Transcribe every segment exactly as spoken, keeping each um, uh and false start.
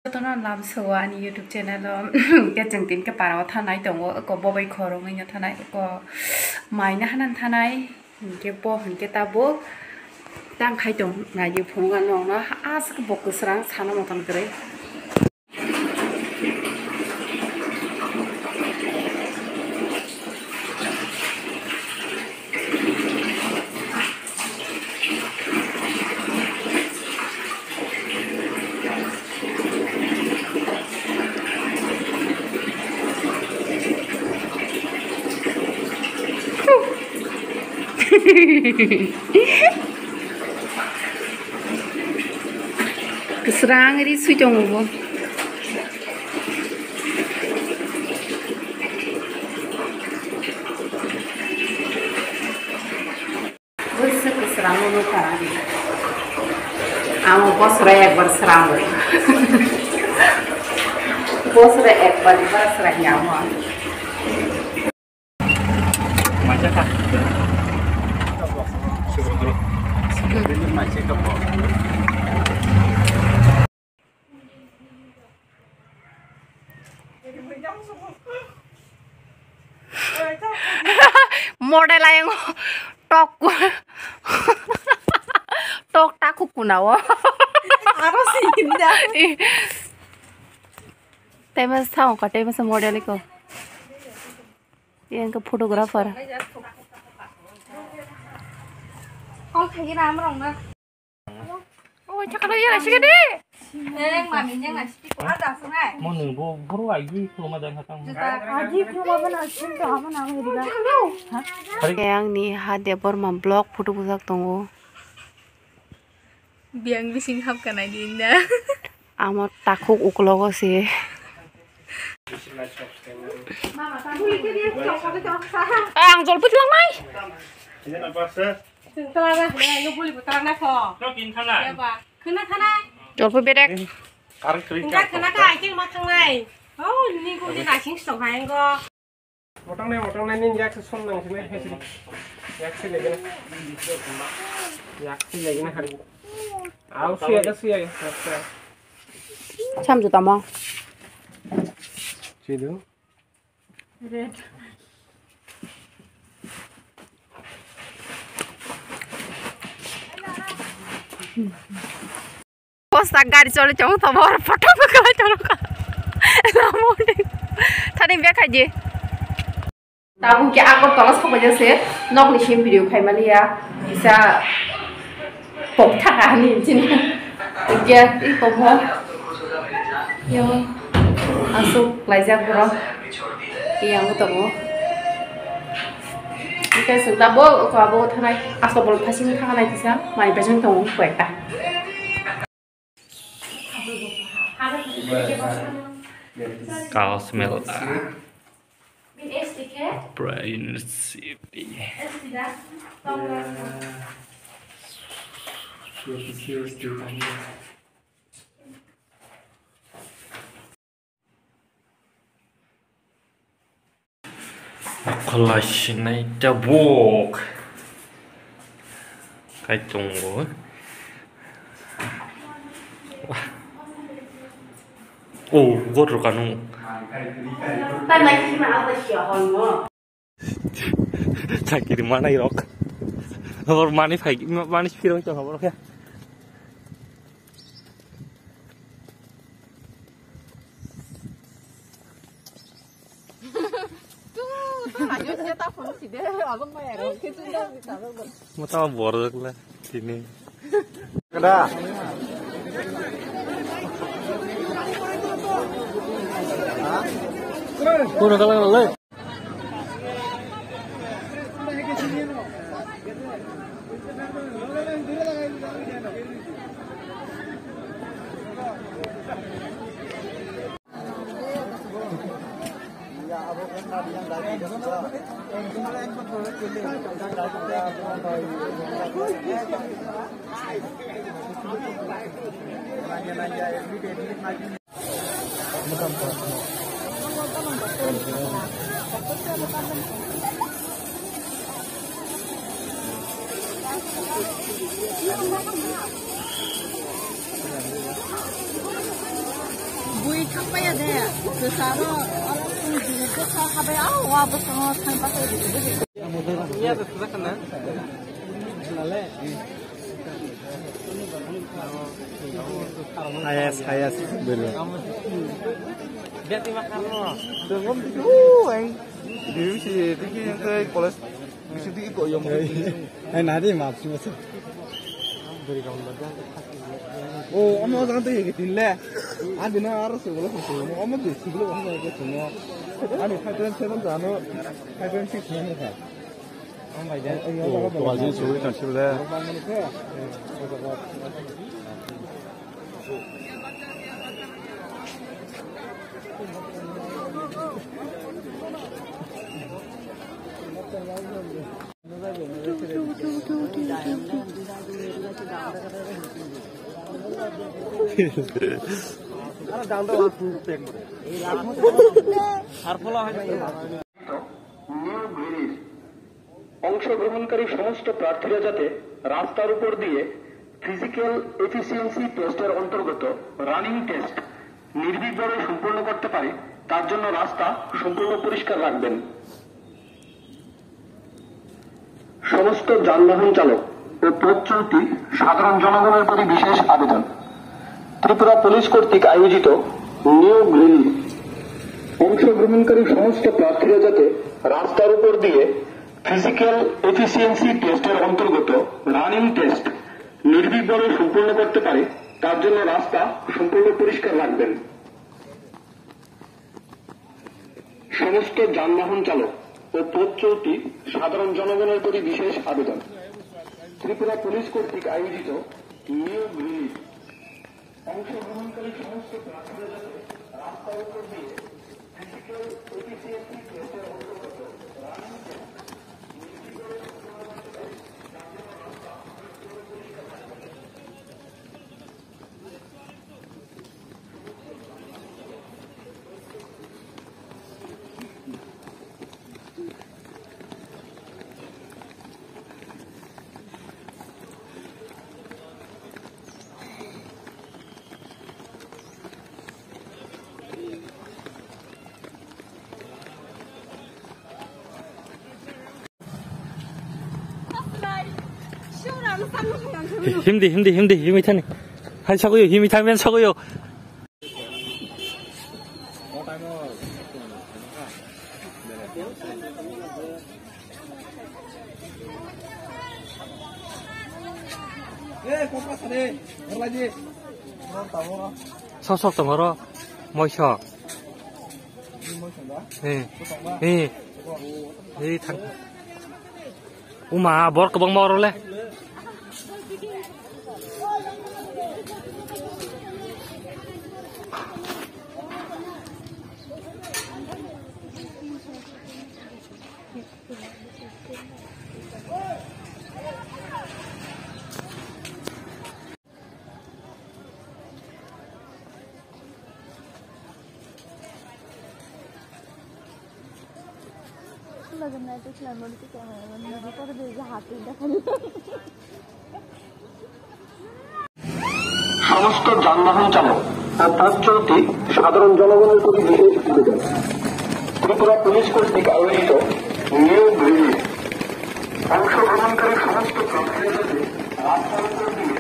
Tôi nói làm sửa anh YouTube channel đó cái chẳng tin cái bảo thằng này tổng có bố bay khó rồi nghe thằng này có máy nó hắn thằng này cái bố hình cái ta bố đang khai tổng là như phong ăn nó nó à cái bố cứ sáng sáng nó một thằng cái keserang ini suci jong bu. Bos keserang lu kan? Amo bos raya berserang bu. Bos raya berserang nyaman. Macam apa? Coba dulu. Ini macam apa? Model yang tok tok takut kunawa. Apa sih ini dah? Tema tahu kata tema model itu. Yang ke fotografer. Oh, kayak nama orang lah. Oh, cakap lagi lah sih deh. Neng, maminya nggak sih? Kok ada sungai? Mau nunggu baru lagi belum ada yang datang. Aji belum apa nasi tuh apa namanya juga? Yang nih hadiah bermam blog foto budak tunggu. Biang bising hap kana dinda. Amat takut ukulogo sih. Eh, ang jol put lang mai. Ini apa sih? Tengah lah, lu boleh putar nak kok. Kau kini kana? Ya pak, kena kena. Jol put bedek. Kari kering. Enggak kena kai, cing mak kengai. Oh, ini kau di nasi stok hai kok. Otang nih, otang nih nih jak sesuatu nang sini, sini. Jak sini lagi nih. Jak sini lagi nih hari. Aku sih ada sih ya. 참 좋다 뭐. Cidu. Posta गाडी चले जाउँ त भर फटाफट गए चलो का लामोले थाने बे खाइजे ताबु के आगर तलस खबा जसे नकली सिम भिडियो खाइमालिया इसा पक्था हानि जिनि के इ कबो यो आसु लाइजा ब्रो yang ketemu kita sudah bawa ke bawa tanah asal belum pasti kita kan itu sih mai betul tahu kuat tak Kau smell ah. Brain sipi. Kelas naik jabuk. Kayak tunggu. Wah. Oh, gue rukanung. Tanah kita ada siapa mo? Cakir mana irok? Nomor mana fai? Mana sih film itu apa ya? Mau tahu borok lah sini. Kada. Kuno kalau le. bui थांबाया दे गोसारो आरो जों गोसा हाबाय आव वाबो थांबाय Iya tuh sudah kena. Hayas hayas bener. Dia terima kasih. Dengan itu, ang di sini tinggi yang ke koles di situ ikut yang mau. Eh nanti maaf sih mas. Beri kamu baca. Oh, kamu orang tuh yang gini lah. Ada nih harus segala sesuatu. Kamu tuh segala kamu yang semua. Ani five seven jano, five six mana kan? Oh my god. Oh, tuh aja sulit kan sih lah. অংশগ্রহণকারী সমস্ত প্রার্থীরা যাতে রাস্তার উপর দিয়ে physical efficiency টেস্টের অন্তর্গত running test নির্বিঘ্নে সম্পূর্ণ করতে পারে তার জন্য রাস্তা সম্পূর্ণ পরিষ্কার রাখবেন। সমস্ত যানবাহন চালক ও পথ চলতি সাধারণ জনগণের প্রতি বিশেষ আবেদন, ত্রিপুরা পুলিশ কর্তৃক আয়োজিত নিয়োগ রিলি অংশগ্রহণকারী সমস্ত প্রার্থীরা যাতে রাস্তার উপর দিয়ে ফিজিক্যাল এফিসিয়েন্সি টেস্টের অন্তর্গত রানিং টেস্ট নির্বিঘ্নে সম্পূর্ণ করতে পারে তার জন্য রাস্তা সম্পূর্ণ পরিষ্কার রাখবেন। সমস্ত যানবাহন চালক ও পথ চলতি সাধারণ জনগণের প্রতি বিশেষ আবেদন, ত্রিপুরা পুলিশ কর্তৃক আয়োজিত নিয়োগ রিলি অংশগ্রহণকারী সমস্ত প্রার্থীরা যাতে রাস্তার উপর দিয়ে ফিজিক্যাল এফিসিয়েন্সি টেস্টের অন্তর্গত running test 힘디 힘디 힘디 힘이 타네. 한 차고요 힘이 타면 차고요. Eh, kau pas ni, lagi. 서서 또 멀어. 뭐셔? 네. 네. 네, 탕. 오마, 뭘 그방 먹을래? সমস্ত যানবাহন চালক ও পথ চলতি সাধারণ জনগণের প্রতি বিশেষ আবেদন, ত্রিপুরা পুলিশ কর্তৃক আয়োজিত নিয়োগ রিলি অংশগ্রহণকারী সমস্ত প্রার্থীরা যাতে রাস্তার উপর দিয়ে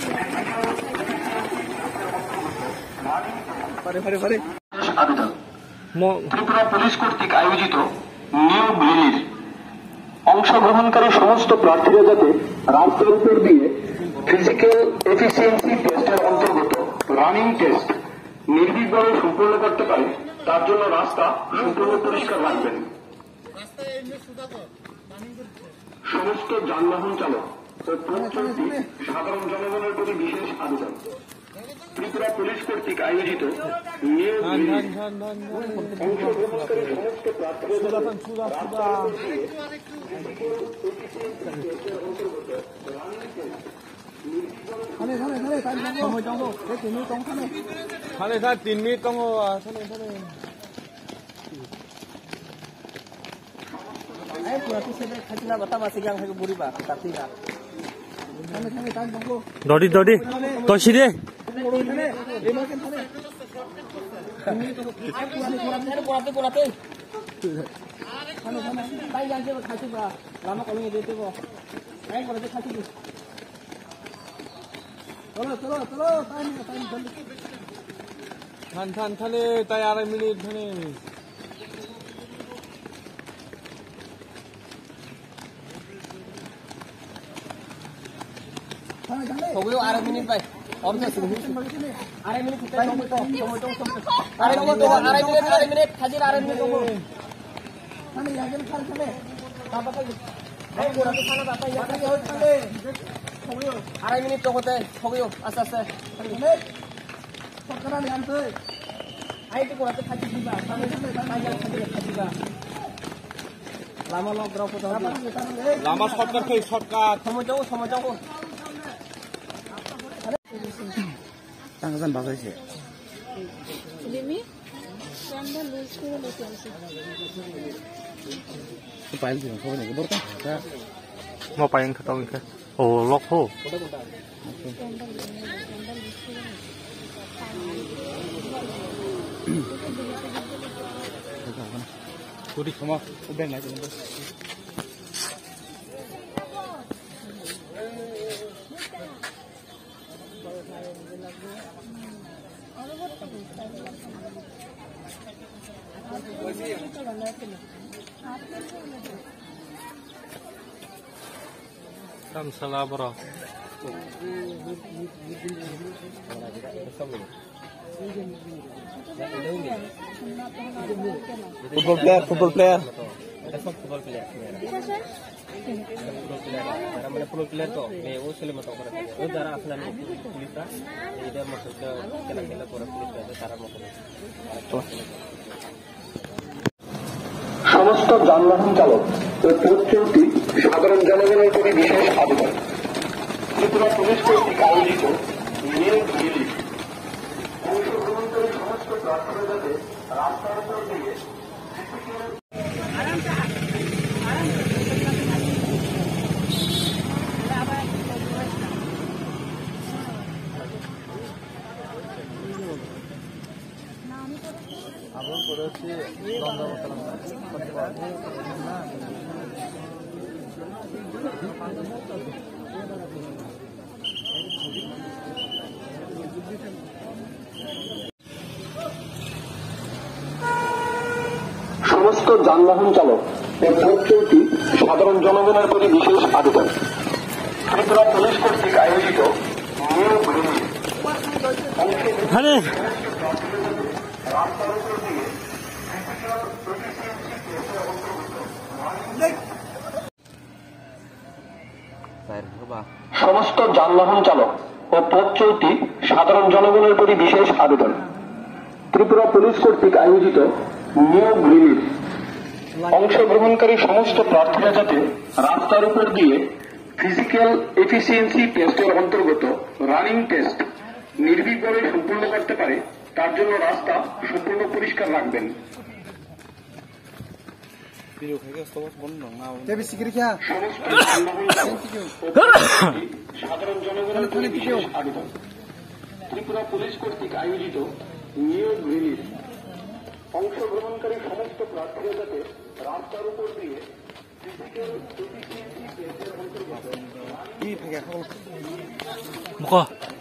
আবেদন, ত্রিপুরা পুলিশ কর্তৃক আয়োজিত নিয়োগ রিলির অংশগ্রহণকারী সমস্ত প্রার্থীরা যাতে রাস্তার উপর দিয়ে ফিজিক্যাল এফিসিয়েন্সি টেস্টের অন্তর্গত রানিং টেস্ট নির্বিঘ্নে সম্পূর্ণ করতে পারে তার জন্য রাস্তা সম্পূর্ণ পরিষ্কার রাখবেন। সমস্ত যানবাহন চালক ও পথ চলতি সাধারণ জনগণের প্রতি বিশেষ আবেদন, ত্রিপুরা পুলিশ কর্তৃক আয়োজিত নিয়োগ রিলি অংশগ্রহণকারী সমস্ত প্রার্থীরা যাতে রাস্তার উপর দিয়ে ফিজিক্যাল এফিসিয়েন্সি টেস্টের অন্তর্গত running test Thane thane thane thane tong tong tong eh tin tong thane thane thane tin mi tong ah thane thane eh pura tu sebe khajna bata masi gang thake buri ba tapi na thane thane thane tong 너리 너리 더 시래. thane eh ma ken thane Kurate kurate. Sana sana. Tai jangan coba kasih bah. Lama kalau ini dia boh. Ayo kurate kasih tu. Tolo tolo tolo. Time time jल्दी. Than than thane tai आठ minute thane. Tunggu आठ minute भाई. और से आठ minute कितना तंगो तो तंगो तो आठ मिनट आठ मिनट आठ मिनट हाजिर आठ मिनट तंगो थाने यागन खाल थाने बाबा का ए गोरा तो खाना बाबा यागन के होत थाने तंगो आठ मिनट तंगोते तंगो आस्ते आस्ते थाने सकरा ने आनते आई तो गोरा तो खाजी दिबा थाने थाने थाने खाजी खाजीबा लामा लग ग्राफ तो लामा शॉर्टकट के शॉर्टकट समझो समझो Tanggapan bagus sih. Demi, sandal lulus kira lulus sih. Supaya sih, kau ni kebor kan? Mau apa yang kau tahu kan? Oh, lock ho. Kuri, kamu udah nggak jadi? Kam salah bro. Football player, football player. Football player. Bisa sih? Football player. Karena mana football player tu, me वो से ले मत ओपर करते हैं. वो जरा अपना में पुलिस का, इधर मत उसका क्या क्या पूरा पुलिस का सारा मत সমস্ত যানবাহন চালক ও পথ চলতি সাধারণ জনগণের প্রতি বিশেষ আবেদন। ত্রিপুরা পুলিশ কর্তৃক আয়োজিত নিয়োগ রিলিফ অংশগ্রহণকারী সমস্ত প্রার্থীরা যাতে রাস্তার উপর দিয়ে Abang korupsi lomba makanan. সমস্ত যানবাহন চালক ও পথ চলতি সাধারণ জনগণের প্রতি বিশেষ আবেদন। ত্রিপুরা পুলিশ কর্তৃক আয়োজিত নিয়োগ রিলিফ রাস্তার উপর দিয়ে সমস্ত যানবাহন চালক ও পথ চলতি সাধারণ জনগণের প্রতি বিশেষ আবেদন। ত্রিপুরা পুলিশ কর্তৃক আয়োজিত নিয়োগ রিলিফ অংশগ্রহণকারী সমস্ত প্রার্থীরা যাতে রাস্তার উপর দিয়ে ফিজিক্যাল এফিসিয়েন্সি টেস্টের অন্তর্গত রানিং টেস্ট নির্বিঘ্নে সম্পূর্ণ করতে পারে তার জন্য রাস্তা সম্পূর্ণ পরিষ্কার রাখবেন। সাধারণ জনগণের প্রতি বিশেষ আবেদন। ত্রিপুরা পুলিশ কর্তৃক আয়োজিত নিয়োগ রিলিফ অংশগ্রহণকারী সমস্ত প্রার্থীরা যাতে রাস্তার উপর দিয়ে ফিজিক্যাল এফিসিয়েন্সি টেস্টের অন্তর্গত Muka.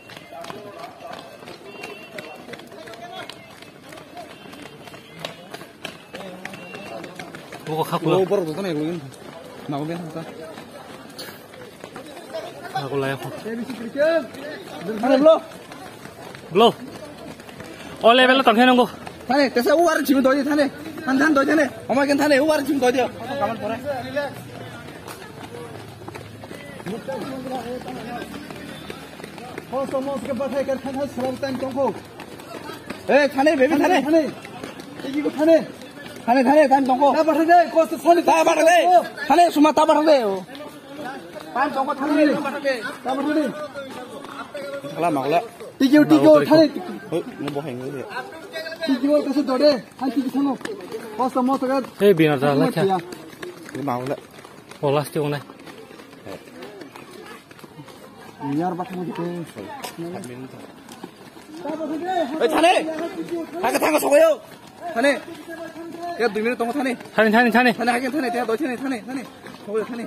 Muka kaku lah. Baru tu nih luin. Mau kan kita? Aku layak kok. Mana belum? Belum. Oh level tangkai nunggu. Thane, tesa uar chimi doi thane. Han than doi thane. Oma kan thane uar chimi doi dio. Kaman pore. Ho somos ke bathai kar thane salam time tongko. Eh thane baby thane. Thane. Egi ko thane. Thane thane time tongko. Ta bathai de ko thane ta bathai de. Thane suma ta bathai de. Pan tongko thane. Ta bathai de. Kala magla. Tikiu tikiu thane. Hoi, mo bo hang ni. Tikiu kasi dode. Han tikiu thano. Ho somos ke. Eh biar dah lah kya. Ni magla. Olas tiung nai. Niar bathai mo dite. 에 타네. 하게 탄거 저거요. 타네. 내가 두 미니트 동안 타네. 타네 타네 타네. 타네 하긴 타네. 내가 너 타네 타네 타네. 저거요 타네.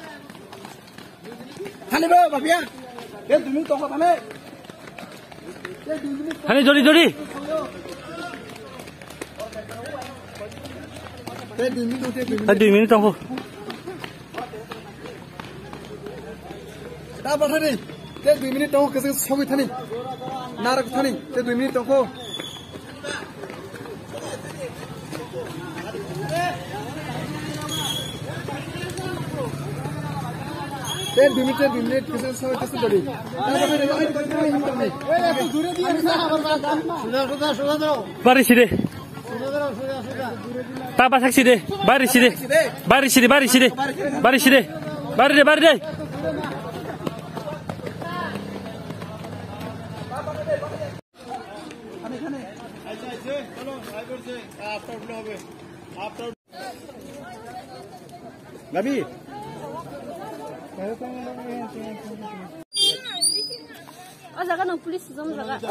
타네 봐 마피아. 내가 두 미니트 동안 타네. 타네 저리 저리. 내가 두 미니트 동안 한 두 미니트 후. 따봐 타네. 내가 두 미니트 동안 계속 서고 타네. 나라고 타네. 내가 두 미니트 동안. Ten dua menit, dua menit kesan sampai kesan tadi. Bari sini. Tapa sak sini. Bari sini. Bari sini, bari sini. Bari sini. Bari deh, bari deh. Gabi. Oh, jangan nang polis zom jangan.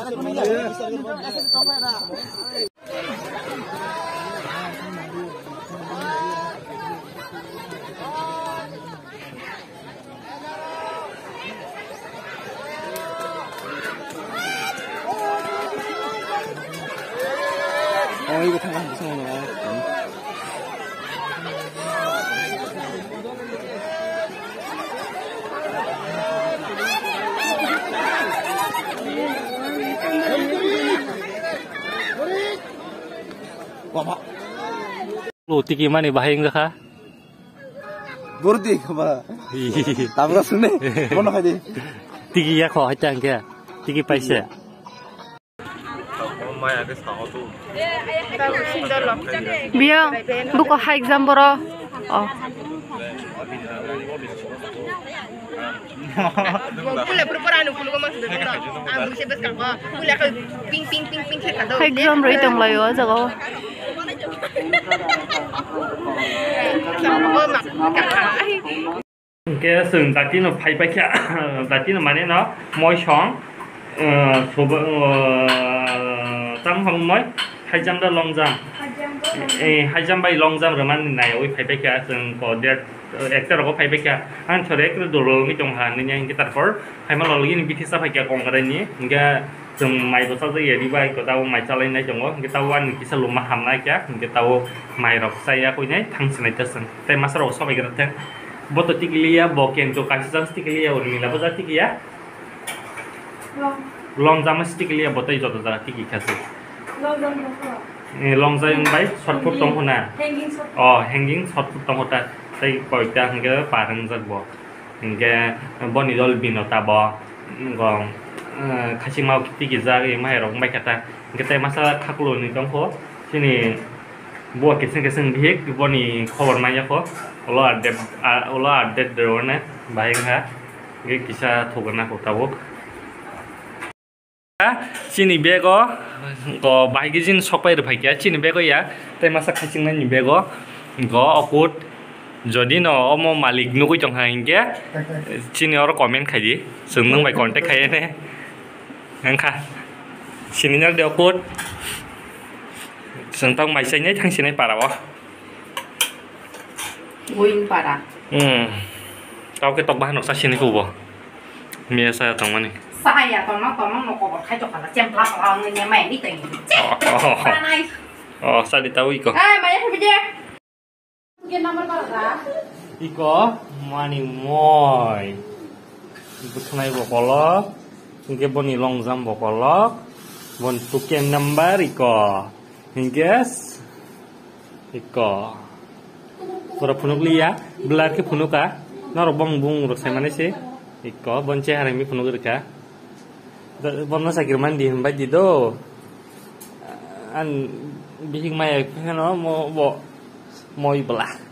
Oh, 이거 잠깐 무서운 거야. Lu tiki mana bahaya enggak kah? Bordi apa? Tabrak sini. Mana kadi? Tiki ya kok aja enggak? Tiki paisa. Biang, buka high exam bro. Oh. High exam rate ang layo aja kau. Cái sừng ta chỉ nó phải phải kia, ta chỉ nó mà nó môi tròn, số bự trăm không mấy, hai trăm đó long jam, hai trăm bay long jam rồi mà này ôi phải phải kia sừng có đẹp, actor có phải phải kia, anh cho đấy cái đồ rồi cái trong hàng này cái tạt phở, hay mà lo lagi nih bisnis apa kia còn cái này, enggak sừng mày có sao vậy đi bay có tao mày cho lên này trong đó, cái tao ăn cái sao mà ham này kia, cái tao mày rọc say aku này thằng sinh này tới sừng, tay mà sao sao vậy cái đó Boto tikilia boken to kasih sang tikilia urmi la boza tikilia long jam tikilia boto ijo to jara tiki kasih long jam eh long jam bai short put tong hona hanging short oh hanging short put tong hota tai koita hangge parang jagbo hangge boni dol binota bo gong kasih mau tiki jari mai rong bai kata kita masalah khaklo ni tong ko sini buat keseng keseng bihek boni khobor mai ko Allah ada Allah ada drone baik ha ini kisah thogana kotabo sini bego go baik izin sopai ru bhaikia sini bego ya tai masa khachingna ni bego go okut jodi no omo malik nu koi jongha hingge sini oro comment khaidi sungnung bai contact khai ne angkha sini nak de okut sentang mai sai nyai thang sini parawo Win para. Hmm. Kau ke tok bahan nok sasin iku bo. Mia saya tong mani. Saya tong nó tong nó nó có khai chọc là xem plak vào người nhà mẹ đi tỉnh. Oh. Oh, saya di tahu iko. Eh, banyak saja. Mungkin nomor berapa? Iko mani moy. Ibu tunai bokolok. Hingga boni long jam bokolok. Bon tuken number iko. Hinggas. Iko. Pura punuk liya, belar ke punuka, nor bong bung rok saya mana sih? Iko bonce hari ini punuk reka. Bono sakir mandi hembat jido. An bihing maya, kan mau mau mau belah.